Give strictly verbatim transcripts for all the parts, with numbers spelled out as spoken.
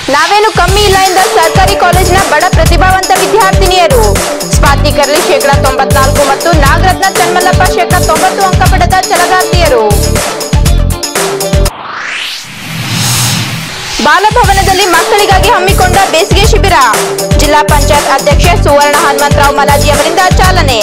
ನಾವೇನು ಕಮ್ಮಿ ಇಲ್ಲ ಎಂದ ಸರ್ಕಾರಿ ಕಾಲೇಜಿನ ಬಡ ಪ್ರತಿಭಾವಂತ ವಿದ್ಯಾರ್ಥಿನಿಯರು. ಸ್ವಾತಿ ಕರ್ಲಿ ಶೇಕಡಾ ತೊಂಬತ್ನಾಲ್ಕು ಮತ್ತು ನಾಗರತ್ನ ಚನ್ಮಲ್ಲಪ್ಪ ಶೇಕಡಾ ತೊಂಬತ್ತು ಅಂಕ ಪಡೆದ ಛಲಗಾರ್ತಿಯರು. ಬಾಲಭವನದಲ್ಲಿ ಮಕ್ಕಳಿಗಾಗಿ ಹಮ್ಮಿಕೊಂಡ ಬೇಸಿಗೆ ಶಿಬಿರ. ಜಿಲ್ಲಾ ಪಂಚಾಯತ್ ಅಧ್ಯಕ್ಷೆ ಸುವರ್ಣ ಹನುಮಂತರಾವ್ ಮಲಾಜಿ ಅವರಿಂದ ಚಾಲನೆ.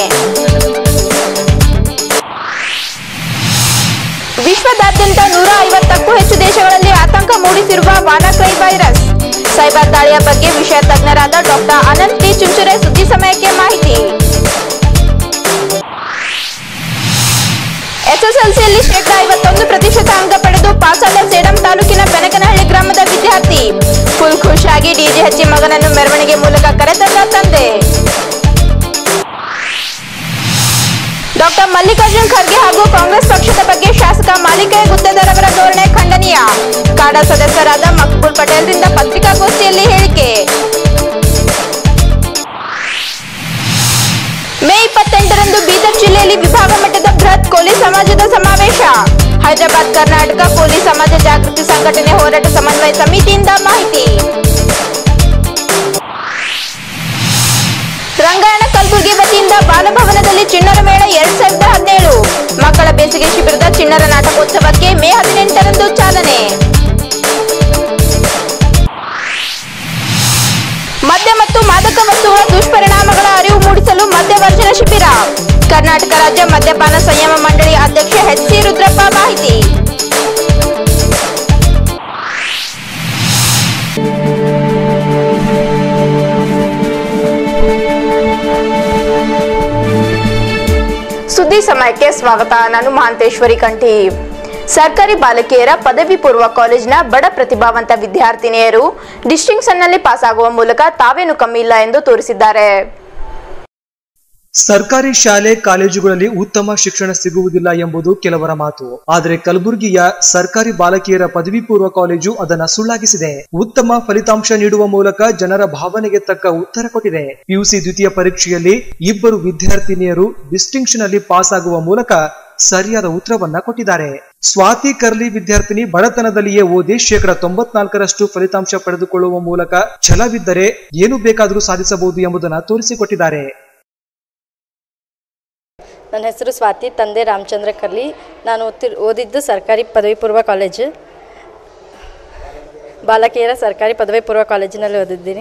ವಿಶ್ವದಾದ್ಯಂತ ನೂರ ಐವತ್ತಕ್ಕೂ ಹೆಚ್ಚು ದೇಶಗಳಲ್ಲಿ ಆತಂಕ ಮೂಡಿಸಿರುವ ವಾನಾಕ್ರೈ ವೈರಸ್. ಸೈಬರ್ ದಾಳಿಯ ಬಗ್ಗೆ ವಿಷಯ ತಜ್ಞರಾದ ಡಾಕ್ಟರ್ ಅನಂತ್ ಟಿ ಚುಂಚುರೆ ಸುದ್ದಿ ಸಮಯಕ್ಕೆ ಮಾಹಿತಿ. ಎಸ್ಎಸ್ಎಲ್ಸಿಯಲ್ಲಿ ಶೇಕಡಾ ಐವತ್ತೊಂದು ಪ್ರತಿಶತ ಅಂಕ ಪಡೆದು ಪಾಸಾದ ಸೇಡಂ ತಾಲೂಕಿನ ಬೆನಕನಹಳ್ಳಿ ಗ್ರಾಮದ ವಿದ್ಯಾರ್ಥಿ. ಫುಲ್ ಖುಷಿಯಾಗಿ ಡಿಜೆ ಹಚ್ಚಿ ಮಗನನ್ನು ಮೆರವಣಿಗೆ ಮೂಲಕ ಕರೆತಂದ ತಂದೆ. ಡಾಕ್ಟರ್ ಮಲ್ಲಿಕಾರ್ಜುನ್ ಖರ್ಗೆ ಹಾಗೂ ಕಾಂಗ್ರೆಸ್ ಪಕ್ಷದ ಬಗ್ಗೆ ಶಾಸಕ ಮಾಲಿಕಯ್ಯ ಗುತ್ತೇದಾರ್ ಧೋರಣೆ ಖಂಡನೀಯ. ಕಾಡಾ ಸದಸ್ಯರಾದ ಮಕ್ಬೂಲ್ ಪಟೇಲ್ರಿಂದ ಪತ್ರಿಕಾಗೋಷ್ಠಿಯಲ್ಲಿ ಹೇಳಿಕೆ. ಮೇ ಇಪ್ಪತ್ತೆಂಟರಂದು ಬೀದರ್ ಜಿಲ್ಲೆಯಲ್ಲಿ ವಿಭಾಗ ಮಟ್ಟದ ಬೃಹತ್ ಕೋಲಿ ಸಮಾಜದ ಸಮಾವೇಶ. ಹೈದರಾಬಾದ್ ಕರ್ನಾಟಕ ಕೋಲಿ ಸಮಾಜ ಜಾಗೃತಿ ಸಂಘಟನೆ ಹೋರಾಟ ಸಮನ್ವಯ ಸಮಿತಿಯಿಂದ ಮಾಹಿತಿ. ರಂಗಾಯಣ ಕಲಬುರಗಿ ವತಿಯಿಂದ ಬಾಲಭವನದಲ್ಲಿ ಚಿಣ್ಣರ ಮೇಳ ಎರಡ್ ಸಾವಿರದ ಹದಿನೇಳು ಮಕ್ಕಳ ಬೇಸಿಗೆ ಶಿಬಿರದ ಚಿಣ್ಣರ ನಾಟಕೋತ್ಸವಕ್ಕೆ ಮೇ ಹದಿನೆಂಟರಂದು ಚಾಲನೆ. ಮದ್ಯ ಮತ್ತು ಮಾದಕ ವಸ್ತುಗಳ ದುಷ್ಪರಿಣಾಮಗಳ ಅರಿವು ಮೂಡಿಸಲು ಮದ್ಯವರ್ಜನ ಶಿಬಿರ. ಕರ್ನಾಟಕ ರಾಜ್ಯ ಮದ್ಯಪಾನ ಸಂಯಮ ಮಂಡಳಿ ಅಧ್ಯಕ್ಷ ಎಚ್ ಸಿ ರುದ್ರಪ್ಪ ಮಾಹಿತಿ. ಸುದ್ದಿ ಸಮಯಕ್ಕೆ ಸ್ವಾಗತ. ನಾನು ಮಹಾಂತೇಶ್ವರಿ ಕಂಠಿ. ಸರ್ಕಾರಿ ಬಾಲಕಿಯರ ಪದವಿ ಪೂರ್ವ ಕಾಲೇಜಿನ ಬಡ ಪ್ರತಿಭಾವಂತ ವಿದ್ಯಾರ್ಥಿನಿಯರು ಡಿಸ್ಟಿಂಕ್ಷನ್ನಲ್ಲಿ ಪಾಸ್ ಆಗುವ ಮೂಲಕ ತಾವೇನು ಕಮ್ಮಿ ಇಲ್ಲ ಎಂದು ತೋರಿಸಿದ್ದಾರೆ. ಸರ್ಕಾರಿ ಶಾಲೆ ಕಾಲೇಜುಗಳಲ್ಲಿ ಉತ್ತಮ ಶಿಕ್ಷಣ ಸಿಗುವುದಿಲ್ಲ ಎಂಬುದು ಕೆಲವರ ಮಾತು. ಆದರೆ ಕಲಬುರಗಿಯ ಸರ್ಕಾರಿ ಬಾಲಕಿಯರ ಪದವಿ ಪೂರ್ವ ಕಾಲೇಜು ಅದನ್ನ ಸುಳ್ಳಾಗಿಸಿದೆ. ಉತ್ತಮ ಫಲಿತಾಂಶ ನೀಡುವ ಮೂಲಕ ಜನರ ಭಾವನೆಗೆ ತಕ್ಕ ಉತ್ತರ ಕೊಟ್ಟಿದೆ. ಪಿಯುಸಿ ದ್ವಿತೀಯ ಪರೀಕ್ಷೆಯಲ್ಲಿ ಇಬ್ಬರು ವಿದ್ಯಾರ್ಥಿನಿಯರು ಡಿಸ್ಟಿಂಕ್ಷನ್ ಅಲ್ಲಿ ಪಾಸ್ ಆಗುವ ಮೂಲಕ ಸರಿಯಾದ ಉತ್ತರವನ್ನ ಕೊಟ್ಟಿದ್ದಾರೆ. ಸ್ವಾತಿ ಕರ್ಲಿ ವಿದ್ಯಾರ್ಥಿನಿ ಬಡತನದಲ್ಲಿಯೇ ಓದಿ ಶೇಕಡಾ ತೊಂಬತ್ನಾಲ್ಕರಷ್ಟು ಫಲಿತಾಂಶ ಪಡೆದುಕೊಳ್ಳುವ ಮೂಲಕ ಛಲವಿದ್ದರೆ ಏನು ಬೇಕಾದರೂ ಸಾಧಿಸಬಹುದು ಎಂಬುದನ್ನು ತೋರಿಸಿಕೊಟ್ಟಿದ್ದಾರೆ. ನನ್ನ ಹೆಸರು ಸ್ವಾತಿ, ತಂದೆ ರಾಮಚಂದ್ರ ಕರ್ಲಿ. ನಾನು ಓದ್ತಿ ಓದಿದ್ದು ಸರ್ಕಾರಿ ಪದವಿ ಪೂರ್ವ ಕಾಲೇಜು, ಬಾಲಕಿಯರ ಸರ್ಕಾರಿ ಪದವಿ ಪೂರ್ವ ಕಾಲೇಜಿನಲ್ಲಿ ಓದಿದ್ದೀನಿ.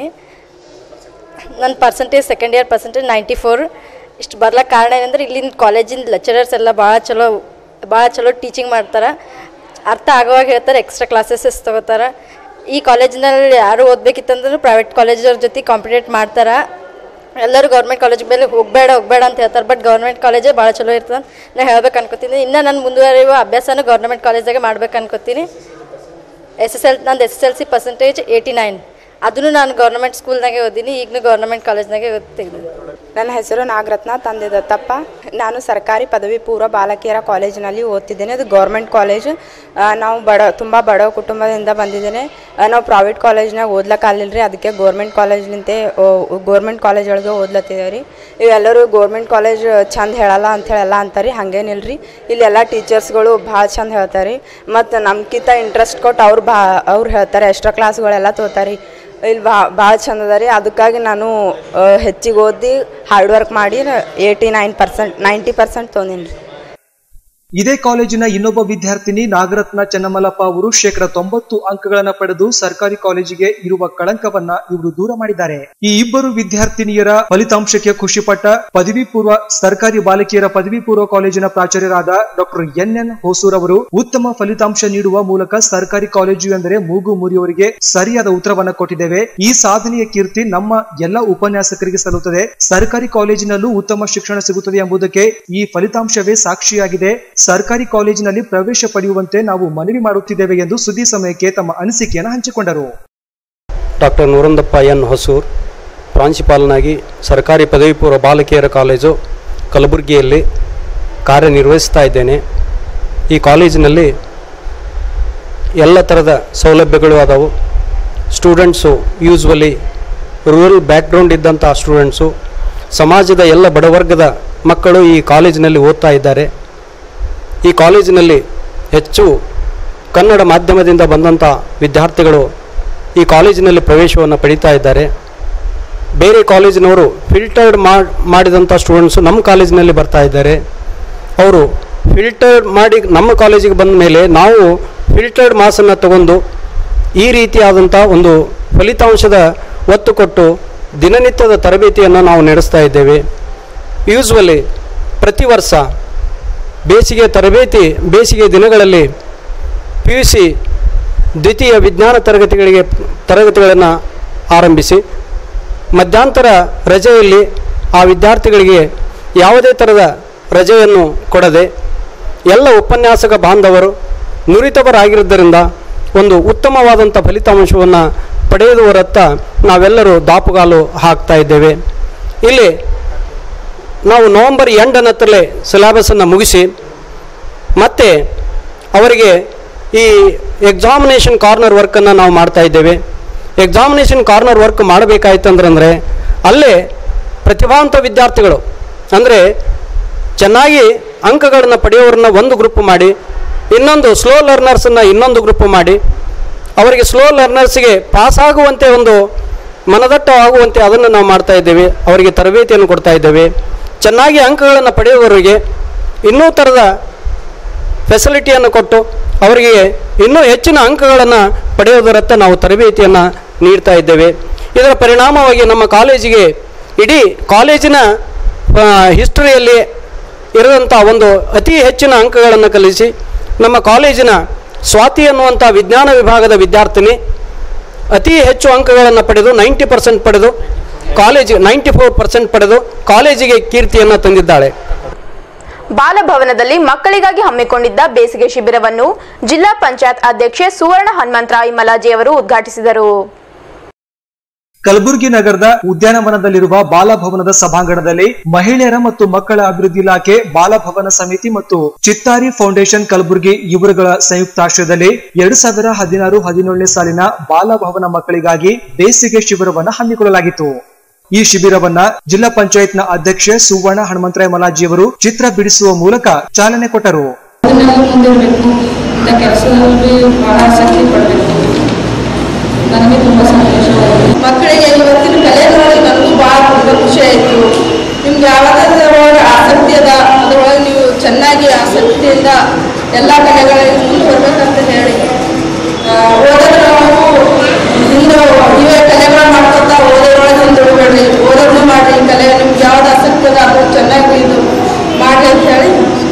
ನನ್ನ percentage second year percentage ninety four. ಇಷ್ಟು ಬರ್ಲಿಕ್ಕೆ ಕಾರಣ ಏನಂದ್ರೆ ಇಲ್ಲಿನ ಕಾಲೇಜಿನ ಲೆಕ್ಚರರ್ಸ್ ಎಲ್ಲ ಭಾಳ ಚಲೋ ಭಾಳ ಚಲೋ ಟೀಚಿಂಗ್ ಮಾಡ್ತಾರೆ. ಅರ್ಥ ಆಗೋವಾಗ ಹೇಳ್ತಾರೆ, ಎಕ್ಸ್ಟ್ರಾ ಕ್ಲಾಸಸ್ ತೊಗೋತಾರೆ. ಈ ಕಾಲೇಜಿನಲ್ಲಿ ಯಾರು ಓದಬೇಕಿತ್ತಂದ್ರೂ ಪ್ರೈವೇಟ್ ಕಾಲೇಜವ್ರ ಜೊತೆ ಕಾಂಪಿಟೇಟ್ ಮಾಡ್ತಾರೆ. ಎಲ್ಲರೂ ಗೌರ್ಮೆಂಟ್ ಕಾಲೇಜ್ ಮೇಲೆ ಹೋಗಬೇಡ ಹೋಗಬೇಡ ಅಂತ ಹೇಳ್ತಾರೆ. ಬಟ್ ಗೌರ್ಮೆಂಟ್ ಕಾಲೇಜೇ ಭಾಳ ಚಲೋ ಇರ್ತದೆ ನಾನು ಹೇಳ್ಬೇಕು ಅನ್ಕೋತೀನಿ. ಇನ್ನು ನಾನು ಮುಂದುವರಿಯುವ ಅಭ್ಯಾಸನೂ ಗೌರ್ಮೆಂಟ್ ಕಾಲೇಜಾಗೆ ಮಾಡ್ಬೇಕು ಅನ್ಕೋತೀನಿ. ಎಸ್ ಎಸ್ ಎಲ್ ನಂದು S S L C percentage eighty nine. ಅದನ್ನು ನಾನು ಗೌರ್ಮೆಂಟ್ ಸ್ಕೂಲ್ನಾಗೆ ಓದಿನಿ. ಈಗಲೂ ಗೌರ್ಮೆಂಟ್ ಕಾಲೇಜ್ನಾಗೆ ಓದ್ತಿದ್ದೀನಿ. ನನ್ನ ಹೆಸರು ನಾಗರತ್ನ, ತಂದೆ ದತ್ತಪ್ಪ. ನಾನು ಸರ್ಕಾರಿ ಪದವಿ ಪೂರ್ವ ಬಾಲಕಿಯರ ಕಾಲೇಜಿನಲ್ಲಿ ಓದ್ತಿದ್ದೇನೆ. ಅದು ಗೌರ್ಮೆಂಟ್ ಕಾಲೇಜ್. ನಾವು ಬಡ ತುಂಬ ಬಡ ಕುಟುಂಬದಿಂದ ಬಂದಿದ್ದೇನೆ. ನಾವು ಪ್ರೈವೇಟ್ ಕಾಲೇಜ್ನಾಗ ಓದ್ಲಕ್ಕಾಗಲಿಲ್ಲ ರೀ. ಅದಕ್ಕೆ ಗೋರ್ಮೆಂಟ್ ಕಾಲೇಜ್ಲಿಂತೆ ಗೋರ್ಮೆಂಟ್ ಕಾಲೇಜ್ ಒಳಗೆ ಓದ್ಲತ್ತಿದ್ದೇವೆ ರೀ. ಇವೆಲ್ಲರೂ ಗೋರ್ಮೆಂಟ್ ಕಾಲೇಜ್ ಚಂದ ಹೇಳಲ್ಲ ಅಂಥೇಳಿ ಎಲ್ಲ ಅಂತಾರೆ. ಹಾಗೇನಿಲ್ಲ ರೀ, ಇಲ್ಲೆಲ್ಲ ಟೀಚರ್ಸ್ಗಳು ಭಾಳ ಚಂದ ಹೇಳ್ತಾರೆ. ಮತ್ತು ನಮ್ಗಿಂತ ಇಂಟ್ರೆಸ್ಟ್ ಕೊಟ್ಟು ಅವ್ರು ಬಾ ಅವ್ರು ಹೇಳ್ತಾರೆ. ಎಕ್ಸ್ಟ್ರಾ ಕ್ಲಾಸ್ಗಳೆಲ್ಲ ತೋತಾರೆ. ಇಲ್ಲಿ ಬಾ ಭಾಳ ಚಂದ ಅದ ರೀ. ಅದಕ್ಕಾಗಿ ನಾನು ಹೆಚ್ಚಿಗೆ ಓದಿ ಹಾರ್ಡ್ ವರ್ಕ್ ಮಾಡಿ eighty nine percent ninety percent ತೊಗೊಂಡಿನಿ ರೀ. ಇದೇ ಕಾಲೇಜಿನ ಇನ್ನೊಬ್ಬ ವಿದ್ಯಾರ್ಥಿನಿ ನಾಗರತ್ನ ಚನ್ನಮಲ್ಲಪ್ಪ ಅವರು ಶೇಕಡಾ ತೊಂಬತ್ತು ಅಂಕಗಳನ್ನು ಪಡೆದು ಸರ್ಕಾರಿ ಕಾಲೇಜಿಗೆ ಇರುವ ಕಳಂಕವನ್ನ ಇವರು ದೂರ ಮಾಡಿದ್ದಾರೆ. ಈ ಇಬ್ಬರು ವಿದ್ಯಾರ್ಥಿನಿಯರ ಫಲಿತಾಂಶಕ್ಕೆ ಖುಷಿಪಟ್ಟ ಪದವಿ ಪೂರ್ವ ಸರ್ಕಾರಿ ಬಾಲಕಿಯರ ಪದವಿ ಪೂರ್ವ ಕಾಲೇಜಿನ ಪ್ರಾಚಾರ್ಯರಾದ ಡಾಕ್ಟರ್ ಎನ್ ಎನ್ ಹೊಸೂರ್ ಅವರು ಉತ್ತಮ ಫಲಿತಾಂಶ ನೀಡುವ ಮೂಲಕ ಸರ್ಕಾರಿ ಕಾಲೇಜು ಎಂದರೆ ಮೂಗು ಮುರಿಯವರಿಗೆ ಸರಿಯಾದ ಉತ್ತರವನ್ನ ಕೊಟ್ಟಿದ್ದೇವೆ. ಈ ಸಾಧನೆಯ ಕೀರ್ತಿ ನಮ್ಮ ಎಲ್ಲ ಉಪನ್ಯಾಸಕರಿಗೆ ಸಲ್ಲುತ್ತದೆ. ಸರ್ಕಾರಿ ಕಾಲೇಜಿನಲ್ಲೂ ಉತ್ತಮ ಶಿಕ್ಷಣ ಸಿಗುತ್ತದೆ ಎಂಬುದಕ್ಕೆ ಈ ಫಲಿತಾಂಶವೇ ಸಾಕ್ಷಿಯಾಗಿದೆ. ಸರ್ಕಾರಿ ಕಾಲೇಜಿನಲ್ಲಿ ಪ್ರವೇಶ ಪಡೆಯುವಂತೆ ನಾವು ಮನವಿ ಮಾಡುತ್ತಿದ್ದೇವೆ ಎಂದು ಸುದ್ದಿ ಸಮಯಕ್ಕೆ ತಮ್ಮ ಅನಿಸಿಕೆಯನ್ನು ಹಂಚಿಕೊಂಡರು. ಡಾಕ್ಟರ್ ನೂರಂದಪ್ಪ ಎನ್ ಹೊಸೂರ್, ಪ್ರಾಂಶುಪಾಲನಾಗಿ ಸರ್ಕಾರಿ ಪದವಿ ಪೂರ್ವ ಬಾಲಕಿಯರ ಕಾಲೇಜು ಕಲಬುರಗಿಯಲ್ಲಿ ಕಾರ್ಯನಿರ್ವಹಿಸ್ತಾ ಇದ್ದೇನೆ. ಈ ಕಾಲೇಜಿನಲ್ಲಿ ಎಲ್ಲ ಥರದ ಸೌಲಭ್ಯಗಳು ಆದವು. ಸ್ಟೂಡೆಂಟ್ಸು ಯೂಸ್ವಲಿ ರೂರಲ್ ಬ್ಯಾಕ್ಗ್ರೌಂಡ್ ಇದ್ದಂಥ ಸ್ಟೂಡೆಂಟ್ಸು, ಸಮಾಜದ ಎಲ್ಲ ಬಡವರ್ಗದ ಮಕ್ಕಳು ಈ ಕಾಲೇಜಿನಲ್ಲಿ ಓದ್ತಾ ಇದ್ದಾರೆ. ಈ ಕಾಲೇಜಿನಲ್ಲಿ ಹೆಚ್ಚು ಕನ್ನಡ ಮಾಧ್ಯಮದಿಂದ ಬಂದಂಥ ವಿದ್ಯಾರ್ಥಿಗಳು ಈ ಕಾಲೇಜಿನಲ್ಲಿ ಪ್ರವೇಶವನ್ನು ಪಡೀತಾ ಇದ್ದಾರೆ. ಬೇರೆ ಕಾಲೇಜಿನವರು ಫಿಲ್ಟರ್ಡ್ ಮಾಡಿದಂಥ ಸ್ಟೂಡೆಂಟ್ಸು ನಮ್ಮ ಕಾಲೇಜಿನಲ್ಲಿ ಬರ್ತಾ ಇದ್ದಾರೆ. ಅವರು ಫಿಲ್ಟರ್ಡ್ ಮಾಡಿ ನಮ್ಮ ಕಾಲೇಜಿಗೆ ಬಂದ ಮೇಲೆ ನಾವು ಫಿಲ್ಟರ್ಡ್ ಮಾಸನ್ನು ತಗೊಂಡು ಈ ರೀತಿಯಾದಂಥ ಒಂದು ಫಲಿತಾಂಶದ ಒತ್ತು ಕೊಟ್ಟು ದಿನನಿತ್ಯದ ತರಬೇತಿಯನ್ನು ನಾವು ನಡೆಸ್ತಾ ಇದ್ದೇವೆ. ಯೂಸ್ವಲಿ ಪ್ರತಿ ವರ್ಷ ಬೇಸಿಗೆ ತರಬೇತಿ ಬೇಸಿಗೆ ದಿನಗಳಲ್ಲಿ ಪಿ ಯು ಸಿ ದ್ವಿತೀಯ ವಿಜ್ಞಾನ ತರಗತಿಗಳಿಗೆ ತರಗತಿಗಳನ್ನು ಆರಂಭಿಸಿ ಮಧ್ಯಂತರ ರಜೆಯಲ್ಲಿ ಆ ವಿದ್ಯಾರ್ಥಿಗಳಿಗೆ ಯಾವುದೇ ಥರದ ರಜೆಯನ್ನು ಕೊಡದೆ ಎಲ್ಲ ಉಪನ್ಯಾಸಕ ಬಾಂಧವರು ನುರಿತವರಾಗಿರುವುದರಿಂದ ಒಂದು ಉತ್ತಮವಾದಂಥ ಫಲಿತಾಂಶವನ್ನು ಪಡೆಯುವುದರತ್ತ ನಾವೆಲ್ಲರೂ ದಾಪುಗಾಲು ಹಾಕ್ತಾ ಇದ್ದೇವೆ. ಇಲ್ಲಿ ನಾವು ನವಂಬರ್ ಎಂಟನತ್ತರಲ್ಲೇ ಸಿಲೆಬಸನ್ನು ಮುಗಿಸಿ ಮತ್ತೆ ಅವರಿಗೆ ಈ ಎಕ್ಸಾಮಿನೇಷನ್ ಕಾರ್ನರ್ ವರ್ಕನ್ನು ನಾವು ಮಾಡ್ತಾ ಇದ್ದೇವೆ. ಎಕ್ಸಾಮಿನೇಷನ್ ಕಾರ್ನರ್ ವರ್ಕ್ ಮಾಡಬೇಕಾಯ್ತಂದ್ರೆ ಅಲ್ಲೇ ಪ್ರತಿಭಾವಂತ ವಿದ್ಯಾರ್ಥಿಗಳು ಅಂದರೆ ಚೆನ್ನಾಗಿ ಅಂಕಗಳನ್ನು ಪಡೆಯೋರನ್ನ ಒಂದು ಗ್ರೂಪ್ ಮಾಡಿ, ಇನ್ನೊಂದು ಸ್ಲೋ ಲರ್ನರ್ಸನ್ನು ಇನ್ನೊಂದು ಗ್ರೂಪ್ ಮಾಡಿ, ಅವರಿಗೆ ಸ್ಲೋ ಲರ್ನರ್ಸ್ಗೆ ಪಾಸ್ ಆಗುವಂತೆ ಒಂದು ಮನದಟ್ಟ ಆಗುವಂತೆ ಅದನ್ನು ನಾವು ಮಾಡ್ತಾ ಇದ್ದೇವೆ. ಅವರಿಗೆ ತರಬೇತಿಯನ್ನು ಕೊಡ್ತಾ ಇದ್ದೇವೆ. ಚೆನ್ನಾಗಿ ಅಂಕಗಳನ್ನು ಪಡೆಯುವವರಿಗೆ ಇನ್ನೂ ಥರದ ಫೆಸಿಲಿಟಿಯನ್ನು ಕೊಟ್ಟು ಅವರಿಗೆ ಇನ್ನೂ ಹೆಚ್ಚಿನ ಅಂಕಗಳನ್ನು ಪಡೆಯುವುದರತ್ತ ನಾವು ತರಬೇತಿಯನ್ನು ನೀಡ್ತಾ ಇದ್ದೇವೆ. ಇದರ ಪರಿಣಾಮವಾಗಿ ನಮ್ಮ ಕಾಲೇಜಿಗೆ ಇಡೀ ಕಾಲೇಜಿನ ಹಿಸ್ಟರಿಯಲ್ಲಿ ಇರುವಂಥ ಒಂದು ಅತಿ ಹೆಚ್ಚಿನ ಅಂಕಗಳನ್ನು ಕಲಿಸಿ ನಮ್ಮ ಕಾಲೇಜಿನ ಸ್ವಾತಿ ಅನ್ನುವಂಥ ವಿಜ್ಞಾನ ವಿಭಾಗದ ವಿದ್ಯಾರ್ಥಿನಿ ಅತಿ ಹೆಚ್ಚು ಅಂಕಗಳನ್ನು ಪಡೆದು ನೈಂಟಿ ಪರ್ಸೆಂಟ್ ಪಡೆದು ಕಾಲೇಜ್ ನೈಂಟಿ ಫೋರ್ ಪರ್ಸೆಂಟ್ ಪಡೆದು ಕಾಲೇಜಿಗೆ ಕೀರ್ತಿಯನ್ನು ತಂದಿದ್ದಾಳೆ. ಬಾಲಭವನದಲ್ಲಿ ಮಕ್ಕಳಿಗಾಗಿ ಹಮ್ಮಿಕೊಂಡಿದ್ದ ಬೇಸಿಗೆ ಶಿಬಿರವನ್ನು ಜಿಲ್ಲಾ ಪಂಚಾಯತ್ ಅಧ್ಯಕ್ಷೆ ಸುವರ್ಣ ಹನುಮಂತರಾಯ ಮಲಾಜಿ ಅವರು ಉದ್ಘಾಟಿಸಿದರು. ಕಲಬುರಗಿ ನಗರದ ಉದ್ಯಾನವನದಲ್ಲಿರುವ ಬಾಲಭವನದ ಸಭಾಂಗಣದಲ್ಲಿ ಮಹಿಳೆಯರ ಮತ್ತು ಮಕ್ಕಳ ಅಭಿವೃದ್ಧಿ ಇಲಾಖೆ, ಬಾಲಭವನ ಸಮಿತಿ ಮತ್ತು ಚಿತ್ತಾರಿ ಫೌಂಡೇಶನ್ ಕಲಬುರಗಿ ಇವರುಗಳ ಸಂಯುಕ್ತಾಶ್ರಯದಲ್ಲಿ ಎರಡ್ ಸಾವಿರ ಹದಿನಾರು ಹದಿನೇಳನೇ ಸಾಲಿನ ಬಾಲಭವನ ಮಕ್ಕಳಿಗಾಗಿ ಬೇಸಿಗೆ ಶಿಬಿರವನ್ನು ಹಮ್ಮಿಕೊಳ್ಳಲಾಗಿತ್ತು. ಈ ಶಿಬಿರವನ್ನ ಜಿಲ್ಲಾ ಪಂಚಾಯತ್ನ ಅಧ್ಯಕ್ಷೆ ಸುವರ್ಣ ಹನುಮಂತರಾಯ ಮಲಾಜಿಯವರು ಚಿತ್ರ ಬಿಡಿಸುವ ಮೂಲಕ ಚಾಲನೆ ಕೊಟ್ಟರು. ನನಗೆ ತುಂಬ ಸಂತೋಷವಾಗಿದೆ. ಮಕ್ಕಳಿಗೆ ಇವತ್ತಿನ ಕಲೆ ನೋಡಿ ನನಗೂ ಭಾಳ ತುಂಬ ಖುಷಿ ಆಯಿತು. ನಿಮ್ಗೆ ಯಾವುದಾದ್ರೊಳಗೆ ಆಸಕ್ತಿ ಅದ ಅದರೊಳಗೆ ನೀವು ಚೆನ್ನಾಗಿ ಆಸಕ್ತಿಯಿಂದ ಎಲ್ಲ ಕಲೆಗಳಲ್ಲಿ ಮುಂದುವರ್ಬೇಕಂತ ಹೇಳಿ ಓದೋದು ನಾವು ಹಿಂದೆ ಇವೇ ಕಲೆಗಳು ಮಾಡ್ಕೊತಾ ಓದೋದ್ರೊಳಗೆ ಹಿಂದುಳಿಬೇಡ್ರಿ, ಓದೋದು ಮಾಡಿರಿ. ಕಲೆ ನಿಮ್ಗೆ ಯಾವ್ದು ಆಸಕ್ತಿ ಅದ ಅದು ಚೆನ್ನಾಗಿ ಇದು ಮಾಡಿ ಅಂತ ಹೇಳಿ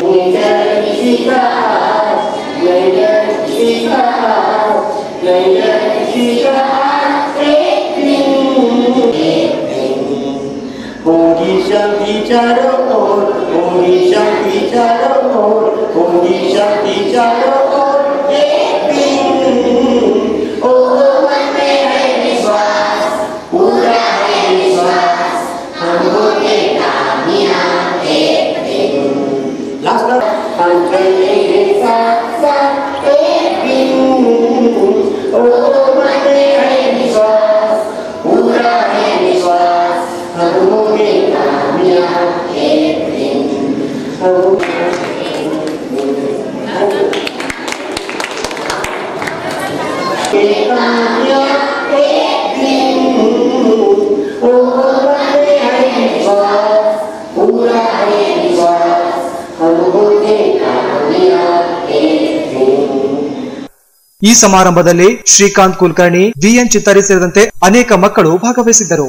शक्ति चारों ओर, होगी शक्ति चारों ओर, होगी शक्ति चारों ओर, एक दिन ओ मन में है विश्वास, पूरा है विश्वास, हम होंगे कामयाब एक दिन। लास्ट हम चलेंगे साथ साथ एक दिन ओ मन में है विश्वास, पूरा है विश्वास, हम होंगे ಈ ಸಮಾರಂಭದಲ್ಲಿ ಶ್ರೀಕಾಂತ್ ಕುಲಕರ್ಣಿ, ವಿಎನ್ ಚಿತ್ತಾರಿ ಸೇರಿದಂತೆ ಅನೇಕ ಮಕ್ಕಳು ಭಾಗವಹಿಸಿದ್ದರು.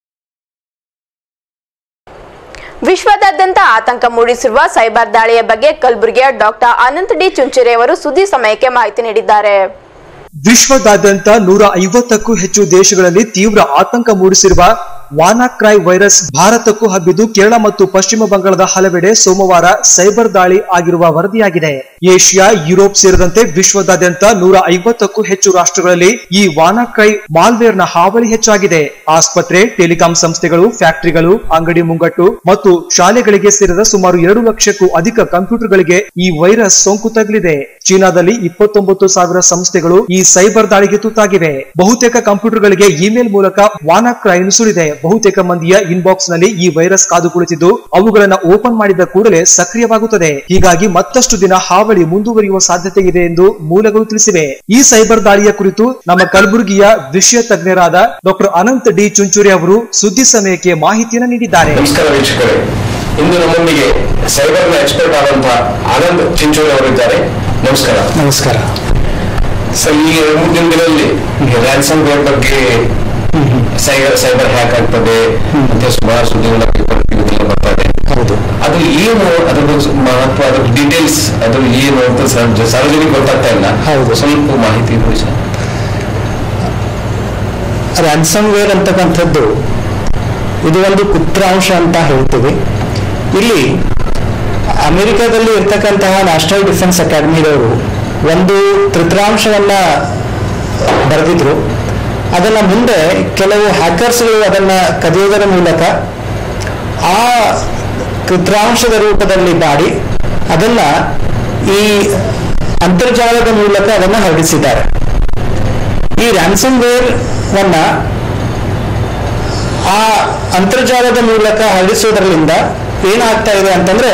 ವಿಶ್ವದಾದ್ಯಂತ ಆತಂಕ ಮೂಡಿಸಿರುವ ಸೈಬರ್ ದಾಳಿಯ ಬಗ್ಗೆ ಕಲಬುರಗಿಯ ಡಾಕ್ಟರ್ ಅನಂತ್ ಡಿ ಚುಂಚುರೆ ಅವರು ಸುದ್ದಿ ಸಮಯಕ್ಕೆ ಮಾಹಿತಿ ನೀಡಿದ್ದಾರೆ. ವಿಶ್ವದಾದ್ಯಂತ ನೂರ ಐವತ್ತಕ್ಕೂ ಹೆಚ್ಚು ದೇಶಗಳಲ್ಲಿ ತೀವ್ರ ಆತಂಕ ಮೂಡಿಸಿರುವ ವಾನಾಕ್ರೈ ವೈರಸ್ ಭಾರತಕ್ಕೂ ಹಬ್ಬಿದ್ದು ಕೇರಳ ಮತ್ತು ಪಶ್ಚಿಮ ಬಂಗಾಳದ ಹಲವೆಡೆ ಸೋಮವಾರ ಸೈಬರ್ ದಾಳಿ ಆಗಿರುವ ವರದಿಯಾಗಿದೆ. ಏಷ್ಯಾ, ಯುರೋಪ್ ಸೇರಿದಂತೆ ವಿಶ್ವದಾದ್ಯಂತ ನೂರ ಐವತ್ತಕ್ಕೂ ಹೆಚ್ಚು ರಾಷ್ಟ್ರಗಳಲ್ಲಿ ಈ ವಾನಾಕ್ರೈ ಮಾಲ್ವೇರ್ ನ ಹಾವಳಿ ಹೆಚ್ಚಾಗಿದೆ. ಆಸ್ಪತ್ರೆ, ಟೆಲಿಕಾಂ ಸಂಸ್ಥೆಗಳು, ಫ್ಯಾಕ್ಟರಿಗಳು, ಅಂಗಡಿ ಮುಂಗಟ್ಟು ಮತ್ತು ಶಾಲೆಗಳಿಗೆ ಸೇರಿದ ಸುಮಾರು ಎರಡು ಲಕ್ಷಕ್ಕೂ ಅಧಿಕ ಕಂಪ್ಯೂಟರ್ಗಳಿಗೆ ಈ ವೈರಸ್ ಸೋಂಕು ತಗುಲಿದೆ. ಚೀನಾದಲ್ಲಿ ಇಪ್ಪತ್ತೊಂಬತ್ತು ಸಾವಿರ ಸಂಸ್ಥೆಗಳು ಈ ಸೈಬರ್ ದಾಳಿಗೆ ತುತ್ತಾಗಿವೆ. ಬಹುತೇಕ ಕಂಪ್ಯೂಟರ್ಗಳಿಗೆ ಇಮೇಲ್ ಮೂಲಕ ವಾನಾಕ್ರೈ ನುಸುಳಿದೆ. ಬಹುತೇಕ ಮಂದಿಯ ಇನ್ಬಾಕ್ಸ್ ನಲ್ಲಿ ಈ ವೈರಸ್ ಕಾದು ಕುಳಿತಿದ್ದು ಅವುಗಳನ್ನ ಓಪನ್ ಮಾಡಿದ ಕೂಡಲೇ ಸಕ್ರಿಯವಾಗುತ್ತದೆ. ಹೀಗಾಗಿ ಮತ್ತಷ್ಟು ದಿನ ಹಾವಳಿ ಮುಂದುವರಿಯುವ ಸಾಧ್ಯತೆ ಇದೆ ಎಂದು ಮೂಲಗಳು ತಿಳಿಸಿವೆ. ಈ ಸೈಬರ್ ದಾಳಿಯ ಕುರಿತು ನಮ್ಮ ಕಲಬುರಗಿಯ ವಿಷಯ ತಜ್ಞರಾದ ಡಾಕ್ಟರ್ ಅನಂತ್ ಡಿ ಚುಂಚುರಿ ಅವರು ಸುದ್ದಿ ಸಮಯಕ್ಕೆ ಮಾಹಿತಿಯನ್ನು ನೀಡಿದ್ದಾರೆ. ನಮಸ್ಕಾರ ವೀಕ್ಷಕರೇ, ಇಂದು ನಮ್ಮೊಂದಿಗೆ ಸೈಬರ್ ನ ಎಕ್ಸ್ಪರ್ಟ್ ಆದಂತಹ ಆನಂದ್ ಚಿಂಚೋಳಿ ಅವರಿದ್ದಾರೆ. ನಮಸ್ಕಾರ. ನಮಸ್ಕಾರ ಸರ್, ಈ ಮುಂದಿನ ದಿನದಲ್ಲಿ ರ್ಯಾನ್ಸಮ್ ವೇರ್ ಬಗ್ಗೆ ಸೈಬರ್ ಸೈಬರ್ ಹ್ಯಾಕ್ ಆಗ್ತದೆ ಮತ್ತೆ ಸುಮಾರು ಸುದ್ದಿಗಳ ಬರ್ತಾ ಇದೆ. ಹೌದು, ಅದು ಏನು, ಅದ್ರ ಮಹತ್ವ, ಅದ್ರ ಡೀಟೇಲ್ಸ್, ಅದು ಏನು ಅಂತ ಸಾರ್ವಜನಿಕ ಗೊತ್ತಾಗ್ತಾ ಇಲ್ಲ. ಹೌದು, ಸ್ವಲ್ಪ ಮಾಹಿತಿ ಕೊಡಿ ಸರ್. ರ್ಯಾನ್ಸಮ್ ವೇರ್ ಅಂತಕ್ಕಂಥದ್ದು ಇದು ಒಂದು ಕುತ್ರಾಂಶ ಅಂತ ಹೇಳ್ತೀವಿ. ಇಲ್ಲಿ ಅಮೆರಿಕದಲ್ಲಿ ಇರ್ತಕ್ಕಂತಹ ನ್ಯಾಷನಲ್ ಡಿಫೆನ್ಸ್ ಅಕಾಡೆಮಿದವರು ಒಂದು ತಂತ್ರಾಂಶವನ್ನ ಬರೆದಿದ್ರು. ಅದನ್ನ ಮುಂದೆ ಕೆಲವು ಹ್ಯಾಕರ್ಸ್ಗಳು ಅದನ್ನ ಕದಿಯೋದರ ಮೂಲಕ ಆ ತಂತ್ರಾಂಶದ ರೂಪದಲ್ಲಿ ಮಾಡಿ ಅದನ್ನ ಈ ಅಂತರ್ಜಾಲದ ಮೂಲಕ ಅದನ್ನ ಹರಡಿಸಿದ್ದಾರೆ. ಈ ರ್ಯಾನ್ಸಮ್ ವೇರ್ ವನ್ನ ಆ ಅಂತರ್ಜಾಲದ ಮೂಲಕ ಹರಡಿಸೋದ್ರಲ್ಲಿಂದ ಏನಾಗ್ತಾ ಇದೆ ಅಂತಂದ್ರೆ,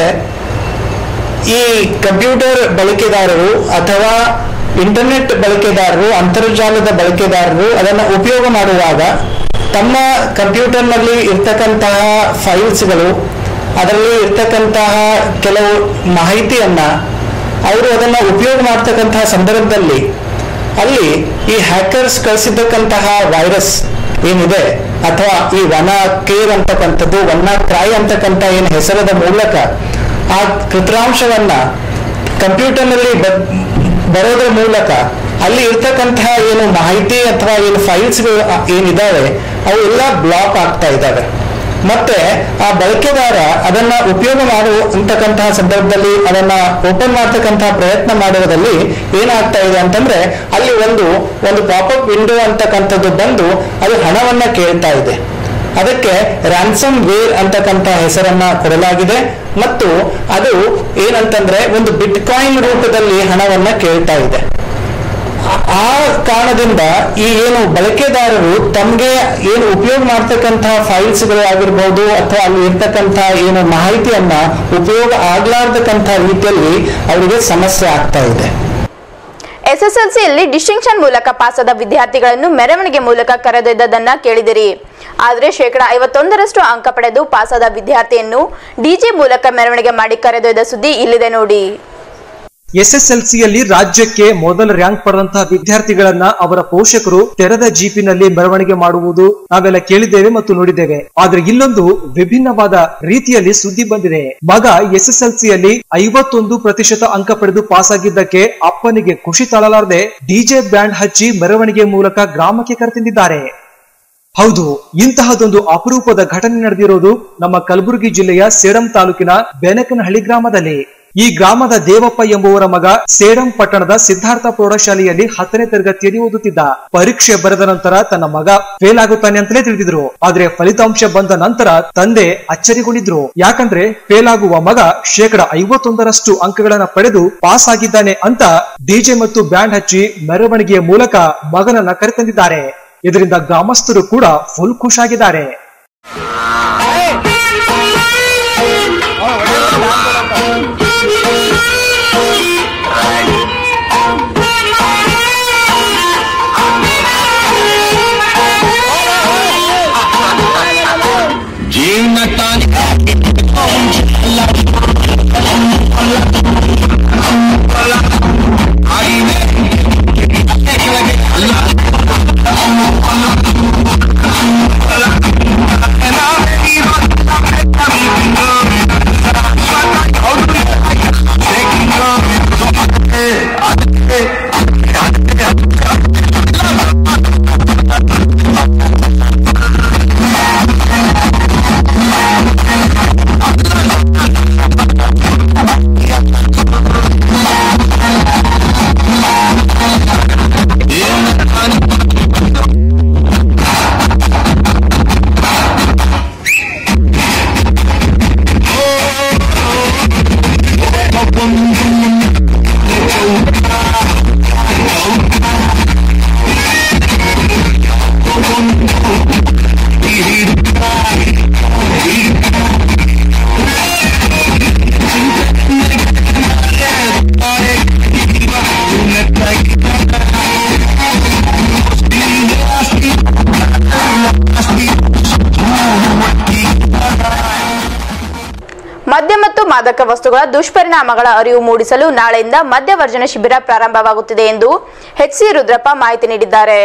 ಈ ಕಂಪ್ಯೂಟರ್ ಬಳಕೆದಾರರು ಅಥವಾ ಇಂಟರ್ನೆಟ್ ಬಳಕೆದಾರರು, ಅಂತರ್ಜಾಲದ ಬಳಕೆದಾರರು ಅದನ್ನು ಉಪಯೋಗ ಮಾಡುವಾಗ ತಮ್ಮ ಕಂಪ್ಯೂಟರ್ನಲ್ಲಿ ಇರ್ತಕ್ಕಂತಹ ಫೈಲ್ಸ್ಗಳು, ಅದರಲ್ಲಿ ಇರ್ತಕ್ಕಂತಹ ಕೆಲವು ಮಾಹಿತಿಯನ್ನ ಅವರು ಅದನ್ನು ಉಪಯೋಗ ಮಾಡ್ತಕ್ಕಂತಹ ಸಂದರ್ಭದಲ್ಲಿ ಅಲ್ಲಿ ಈ ಹ್ಯಾಕರ್ಸ್ ಕಳಿಸಿದ್ದಕ್ಕಂತಹ ವೈರಸ್ ಏನಿದೆ ಅಥವಾ ಈ ವನ ಕೇರ್ ಅಂತಕ್ಕಂಥದ್ದು, ವನ್ನ ಕ್ರಾಯ್ ಅಂತಕ್ಕಂಥ ಏನು ಹೆಸರದ ಮೂಲಕ ಆ ಕೃತ್ರಾಂಶವನ್ನ ಕಂಪ್ಯೂಟರ್ನಲ್ಲಿ ಬರೋದ್ರ ಮೂಲಕ ಅಲ್ಲಿ ಇರ್ತಕ್ಕಂತಹ ಏನು ಮಾಹಿತಿ ಅಥವಾ ಏನು ಫೈಲ್ಸ್ಗಳು ಏನಿದ್ದಾವೆ ಅವು ಎಲ್ಲ ಬ್ಲಾಕ್ ಆಗ್ತಾ ಇದ್ದಾವೆ. ಮತ್ತೆ ಆ ಬಳಕೆದಾರ ಅದನ್ನ ಉಪಯೋಗ ಮಾಡುವಂತಕ್ಕಂತಹ ಸಂದರ್ಭದಲ್ಲಿ ಅದನ್ನ ಓಪನ್ ಮಾಡ್ತಕ್ಕಂತಹ ಪ್ರಯತ್ನ ಮಾಡುವುದರಲ್ಲಿ ಏನಾಗ್ತಾ ಇದೆ ಅಂತಂದ್ರೆ, ಅಲ್ಲಿ ಒಂದು ಒಂದು ಪಾಪಪ್ ವಿಂಡೋ ಅಂತಕ್ಕಂಥದ್ದು ಬಂದು ಅದು ಹಣವನ್ನ ಕೇಳ್ತಾ ಇದೆ. ಅದಕ್ಕೆ ರ್ಯಾನ್ಸಮ್ ವೇರ್ ಅಂತಕ್ಕಂಥ ಹೆಸರನ್ನ ಕೊಡಲಾಗಿದೆ. ಮತ್ತು ಅದು ಏನಂತಂದ್ರೆ ಒಂದು ಬಿಟ್ ಕಾಯಿನ್ ರೂಪದಲ್ಲಿ ಹಣವನ್ನ ಕೇಳ್ತಾ ಇದೆ. ಆ ಕಾರಣದಿಂದ ಈ ಏನು ಬಳಕೆದಾರರು ತಮಗೆ ಏನು ಉಪಯೋಗ ಮಾಡ್ತಕ್ಕಂತಹ ಫೈಲ್ಸ್ಗಳು ಆಗಿರ್ಬೋದು ಅಥವಾ ಅಲ್ಲಿ ಇರ್ತಕ್ಕಂತಹ ಏನು ಮಾಹಿತಿಯನ್ನ ಉಪಯೋಗ ಆಗ್ಲಾರ್ದಕ್ಕಂತಹ ರೀತಿಯಲ್ಲಿ ಅವರಿಗೆ ಸಮಸ್ಯೆ ಆಗ್ತಾ ಇದೆ. ಎಸ್ಎಸ್ಎಲ್ಸಿಯಲ್ಲಿ ಡಿಸ್ಟಿಂಕ್ಷನ್ ಮೂಲಕ ಪಾಸಾದ ವಿದ್ಯಾರ್ಥಿಗಳನ್ನು ಮೆರವಣಿಗೆ ಮೂಲಕ ಕರೆದೊಯ್ದದನ್ನ ಕೇಳಿದಿರಿ. ಆದರೆ ಶೇಕಡಾ ಐವತ್ತೊಂದರಷ್ಟು ಅಂಕ ಪಡೆದು ಪಾಸಾದ ವಿದ್ಯಾರ್ಥಿಯನ್ನು ಡಿಜೆ ಮೂಲಕ ಮೆರವಣಿಗೆ ಮಾಡಿ ಕರೆದೊಯ್ದ ಸುದ್ದಿ ಇಲ್ಲಿದೆ ನೋಡಿ. ಎಸ್ಎಸ್ಎಲ್ಸಿಯಲ್ಲಿ ರಾಜ್ಯಕ್ಕೆ ಮೊದಲ ರ್ಯಾಂಕ್ ಪಡೆದಂತಹ ವಿದ್ಯಾರ್ಥಿಗಳನ್ನ ಅವರ ಪೋಷಕರು ತೆರೆದ ಜೀಪಿನಲ್ಲಿ ಮೆರವಣಿಗೆ ಮಾಡುವುದು ನಾವೆಲ್ಲ ಕೇಳಿದ್ದೇವೆ ಮತ್ತು ನೋಡಿದ್ದೇವೆ. ಆದ್ರೆ ಇಲ್ಲೊಂದು ವಿಭಿನ್ನವಾದ ರೀತಿಯಲ್ಲಿ ಸುದ್ದಿ ಬಂದಿದೆ. ಮಗ ಎಸ್ಎಸ್ಎಲ್ಸಿಯಲ್ಲಿ ಐವತ್ತೊಂದು ಪ್ರತಿಶತ ಅಂಕ ಪಡೆದು ಪಾಸ್ ಆಗಿದ್ದಕ್ಕೆ ಅಪ್ಪನಿಗೆ ಖುಷಿ ತಾಳಲಾರದೆ ಡಿಜೆ ಬ್ಯಾಂಡ್ ಹಚ್ಚಿ ಮೆರವಣಿಗೆ ಮೂಲಕ ಗ್ರಾಮಕ್ಕೆ ಕರೆತಂದಿದ್ದಾರೆ. ಹೌದು, ಇಂತಹದೊಂದು ಅಪರೂಪದ ಘಟನೆ ನಡೆದಿರೋದು ನಮ್ಮ ಕಲಬುರಗಿ ಜಿಲ್ಲೆಯ ಸೇಡಂ ತಾಲೂಕಿನ ಬೆನಕನಹಳ್ಳಿ ಗ್ರಾಮದಲ್ಲಿ. ಈ ಗ್ರಾಮದ ದೇವಪ್ಪ ಎಂಬುವರ ಮಗ ಸೇಡಂ ಪಟ್ಟಣದ ಸಿದ್ಧಾರ್ಥ ಪ್ರೌಢಶಾಲೆಯಲ್ಲಿ ಹತ್ತನೇ ತರಗತಿಯಲ್ಲಿ ಓದುತ್ತಿದ್ದ. ಪರೀಕ್ಷೆ ಬರೆದ ನಂತರ ತನ್ನ ಮಗ ಫೇಲ್ ಆಗುತ್ತಾನೆ ಅಂತಲೇ ತಿಳಿದಿದ್ರು. ಆದ್ರೆ ಫಲಿತಾಂಶ ಬಂದ ನಂತರ ತಂದೆ ಅಚ್ಚರಿಗೊಂಡಿದ್ರು. ಯಾಕಂದ್ರೆ ಫೇಲ್ ಆಗುವ ಮಗ ಶೇಕಡ ಐವತ್ತೊಂದರಷ್ಟು ಅಂಕಗಳನ್ನ ಪಡೆದು ಪಾಸ್ ಆಗಿದ್ದಾನೆ ಅಂತ ಡಿಜೆ ಮತ್ತು ಬ್ಯಾಂಡ್ ಹಚ್ಚಿ ಮೆರವಣಿಗೆಯ ಮೂಲಕ ಮಗನನ್ನ ಕರೆತಂದಿದ್ದಾರೆ. ಇದರಿಂದ ಗ್ರಾಮಸ್ಥರು ಕೂಡ ಫುಲ್ ಖುಷಿಯಾಗಿದ್ದಾರೆ. ಮಾದಕ ವಸ್ತುಗಳ ದುಷ್ಪರಿಣಾಮಗಳ ಅರಿವು ಮೂಡಿಸಲು ನಾಳೆಯಿಂದ ಮದ್ಯವರ್ಜನ ಶಿಬಿರ ಪ್ರಾರಂಭವಾಗುತ್ತಿದೆ ಎಂದು ಎಚ್ ಸಿ ರುದ್ರಪ್ಪ ಮಾಹಿತಿ ನೀಡಿದ್ದಾರೆ.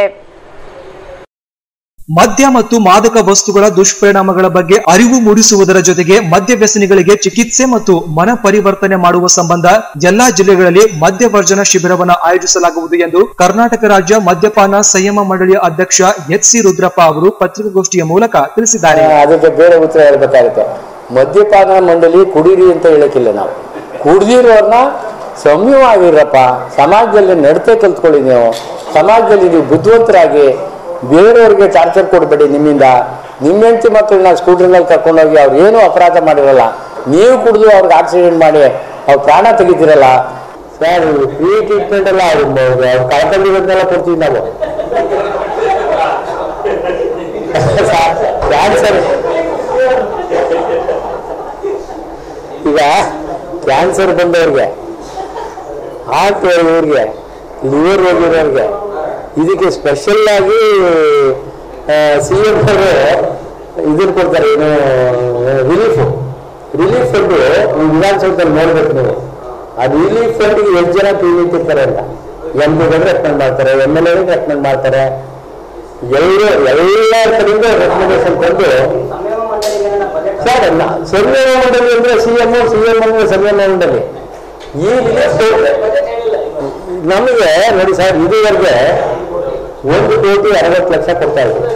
ಮದ್ಯ ಮತ್ತು ಮಾದಕ ವಸ್ತುಗಳ ದುಷ್ಪರಿಣಾಮಗಳ ಬಗ್ಗೆ ಅರಿವು ಮೂಡಿಸುವುದರ ಜೊತೆಗೆ ಮದ್ಯ ವ್ಯಸನಿಗಳಿಗೆ ಚಿಕಿತ್ಸೆ ಮತ್ತು ಮನ ಪರಿವರ್ತನೆ ಮಾಡುವ ಸಂಬಂಧ ಎಲ್ಲಾ ಜಿಲ್ಲೆಗಳಲ್ಲಿ ಮದ್ಯವರ್ಜನ ಶಿಬಿರವನ್ನು ಆಯೋಜಿಸಲಾಗುವುದು ಎಂದು ಕರ್ನಾಟಕ ರಾಜ್ಯ ಮದ್ಯಪಾನ ಸಂಯಮ ಮಂಡಳಿಯ ಅಧ್ಯಕ್ಷ ಎಚ್ ಸಿ ರುದ್ರಪ್ಪ ಅವರು ಪತ್ರಿಕಾಗೋಷ್ಠಿಯ ಮೂಲಕ ತಿಳಿಸಿದ್ದಾರೆ. ಅದಕ್ಕೆ ಬೇರೆ ಉತ್ತರ ಹೇಳಬೇಕಾಗುತ್ತೆ. ಮದ್ಯಪಾನ ಮಂಡಳಿ ಕುಡೀರಿ ಅಂತ ಹೇಳಕ್ಕಿಲ್ಲ, ನಾವು ಕುಡ್ದಿರೋರ್ನ ಸಂಯಮವಾಗಿರಪ್ಪ, ಸಮಾಜದಲ್ಲಿ ನಡತೆ ಕಲ್ತ್ಕೊಳ್ಳಿ, ನೀವು ಸಮಾಜದಲ್ಲಿ ನೀವು ಬುದ್ಧಿವಂತರಾಗಿ, ಬೇರೆಯವ್ರಿಗೆ ಟಾರ್ಚರ್ ಕೊಡಬೇಡಿ. ನಿಮ್ಮಿಂದ ನಿಮ್ಮ ಹೆಂಡತಿ ಮಕ್ಕಳನ್ನ ಸ್ಕೂಟ್ರಿನಲ್ಲಿ ಕರ್ಕೊಂಡೋಗಿ ಅವ್ರು ಏನೂ ಅಪರಾಧ ಮಾಡಿರಲ್ಲ, ನೀವು ಕುಡಿದು ಅವ್ರಿಗೆ ಆಕ್ಸಿಡೆಂಟ್ ಮಾಡಿ ಅವ್ರ ಪ್ರಾಣ ತೆಗಿತಿರಲ್ಲ ಸರ್. ಫ್ರೀ ಟ್ರೀಟ್ಮೆಂಟ್ ಎಲ್ಲ ಅವ್ರು ಕಳ್ಕೊಂಡಿರೋದನ್ನೆಲ್ಲ ಕೊಡ್ತೀವಿ ನಾವು. ಕ್ಯಾನ್ಸರ್ ಈಗ ಕ್ಯಾನ್ಸರ್ ಬಂದವ್ರಿಗೆ, ಹಾರ್ಟ್ ಇವ್ರಿಗೆ, ಲಿವರ್ ಹೋಗಿರೋರಿಗೆ ಇದಕ್ಕೆ ಸ್ಪೆಷಲ್ ಆಗಿ ಸಿ ಎಂ ಅವರು ಇದನ್ನು ಕೊಡ್ತಾರೆ, ಏನು ರಿಲೀಫ್ ರಿಲೀಫ್ ಫಂಡ್. ವಿಧಾನಸೌಧದಲ್ಲಿ ನೋಡ್ಬೇಕು ನೀವು, ಆ ರಿಲೀಫ್ ಫಂಡ್ಗೆ ಎಷ್ಟು ಜನ ಪಿ ನಿಂತಿರ್ತಾರೆ ಅಂತ. ಎಂ ಪಿಗಳು ರೆಕಮೆಂಡ್ ಮಾಡ್ತಾರೆ, ಎಮ್ ಎಲ್ ಎ ರೆಕಮೆಂಡ್ ಮಾಡ್ತಾರೆ, ಎಲ್ಲ ಎಲ್ಲ ಕಡೆಯಿಂದ ರೆಕಮೆಂಡೇಶನ್ ತಂದು ಸರ್ ಸಂಯಮ ಮಂಡಳಿ ಅಂದ್ರೆ ಸಿ ಎಂ ಸಿ ಎಂ ಅಂದ್ರೆ ಸಂಯಮ ಮಂಡಳಿ. ಈ ರಿಲೀಫ್ ನಮಗೆ ನೋಡಿ ಸರ್, ಇದುವರೆಗೆ ಒಂದು ಕೋಟಿ ಅರವತ್ತು ಲಕ್ಷ ಕೊಡ್ತಾ ಇದ್ರು,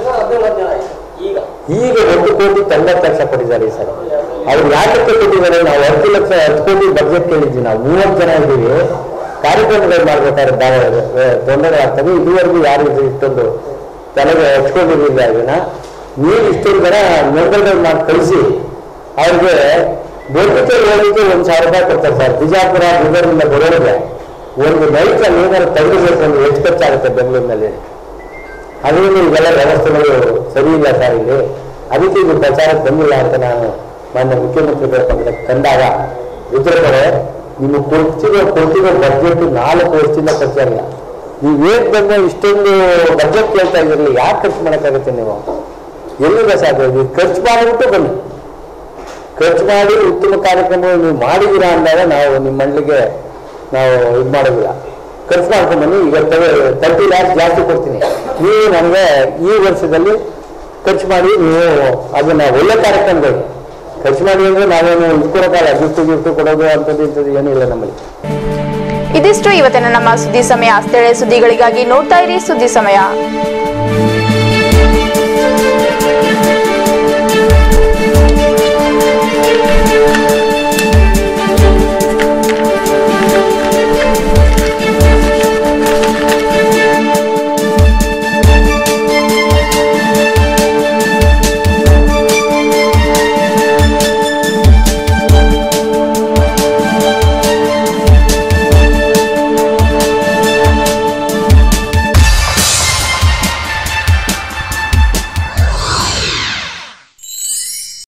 ಈಗ ಒಂದು ಕೋಟಿ ತೊಂಬತ್ತು ಲಕ್ಷ ಕೊಟ್ಟಿದ್ದಾರೆ ಸರ್. ಅವ್ರು ಯಾಕೆ ಕೊಟ್ಟಿದ್ದಾರೆ? ನಾವು ಹತ್ತು ಲಕ್ಷ ಹತ್ತು ಕೋಟಿ ಬಜೆಟ್ ಕೇಳಿದ್ವಿ. ನಾವು ಮೂವತ್ತು ಜನ ಇದ್ದೀವಿ, ಕಾರ್ಯಕ್ರಮಗಳು ಮಾಡ್ಬೇಕಾದ್ರೆ ತೊಂದರೆಗಳಾಗ್ತವೆ. ಇದುವರೆಗೂ ಯಾರು ಇಷ್ಟೊಂದು ತಲೆಗೆ ಹಚ್ಕೊಂಡಿರಲಿಲ್ಲ. ಇದನ್ನ ನೀವು ಇಷ್ಟೊಂದು ಜನ ಮೆಂಬರ್ಗಳು ಮಾಡಿ ಕಳಿಸಿ ಅವ್ರಿಗೆ ಬೋರ್ಡಿಕೆ ಹೋಗಲಿಕ್ಕೆ ಒಂದು ಸಾವಿರ ರೂಪಾಯಿ ಕೊಡ್ತಾರೆ ಸರ್. ಬಿಜಾಪುರ ಬೀದರ್ನಿಂದ ಬರೋರಿಗೆ ಒಂದು ನೈಟಲ್ಲಿ ಏನಾದ್ರು ತೆಗೆದುಬೇಕು ಅಂದ್ರೆ ಎಷ್ಟು ಖರ್ಚಾಗುತ್ತೆ ಬೆಂಗಳೂರಿನಲ್ಲಿ? ಅದರಿಂದ ಇದೆಲ್ಲ ವ್ಯವಸ್ಥೆಗಳು ಸರಿ ಇಲ್ಲ ಸರ್ ಇಲ್ಲಿ. ಅದಕ್ಕೆ ಇದು ಪ್ರಚಾರಕ್ಕೆ ಬಂದಿಲ್ಲ ಅಂತ ನಾನು ಮಾನ್ಯ ಮುಖ್ಯಮಂತ್ರಿಗಳ ತಂದಾಗ ರುದ್ರಪಡೆ ನಿಮಗೆ ಕೊಡ್ತಿರೋ ಕೊಡ್ತಿರೋ ಬಜೆಟ್ ನಾಲ್ಕು ವರ್ಷದಿಂದ ಖರ್ಚಾಗಿಲ್ಲ. ನೀವು ಏಕ್ ಬಂದ ಇಷ್ಟೊಂದು ಬಜೆಟ್ ಕೇಳ್ತಾ ಇದ್ರಲ್ಲಿ ಯಾಕೆ ಖರ್ಚು ಮಾಡೋಕ್ಕಾಗುತ್ತೆ? ನೀವು ಎಲ್ಲಿದೆ ಸಾಧ್ಯ? ನೀವು ಖರ್ಚು ಮಾಡಿಬಿಟ್ಟು ಬನ್ನಿ, ಖರ್ಚು ಮಾಡಿ ಉತ್ತಮ ಕಾರ್ಯಕ್ರಮಗಳು ನೀವು ಮಾಡಿದ್ದೀರಾ ಅಂದಾಗ ನಾವು ನಿಮ್ಮ ಮಂಡಳಿಗೆ ನಾವು ಇದು ಮಾಡೋದಿಲ್ಲ. ಖರ್ಚು ಮಾಡ್ಕೊಂಡು ಬನ್ನಿ. ಈಗ ತರ್ಟಿ ಲ್ಯಾಕ್ಸ್ ಜಾಸ್ತಿ ಕೊಡ್ತೀನಿ, ನೀವು ನನಗೆ ಈ ವರ್ಷದಲ್ಲಿ ಖರ್ಚು ಮಾಡಿ ನೀವು ಅದನ್ನ ಒಳ್ಳೆ ಕಾರ್ಯಕ್ರಮಗಳು ಖರ್ಚು ಮಾಡಿ ಅಂದ್ರೆ ನಾವೇನು ಇಟ್ಕೊಡೋಕ್ಕಲ್ಲ, ಗಿಫ್ಟ್ ಗಿಫ್ಟ್ ಕೊಡೋದು ಅಂಥದ್ದು ಇಂಥದ್ದು ಏನೂ ಇಲ್ಲ ನಮ್ಮಲ್ಲಿ. ಇದಿಷ್ಟು ಇವತ್ತಿನ ನಮ್ಮ ಸುದ್ದಿ ಸಮಯ. ಸ್ಥಳೀಯ ಸುದ್ದಿಗಳಿಗಾಗಿ ನೋಡ್ತಾ ಇರಿ ಸುದ್ದಿ ಸಮಯ.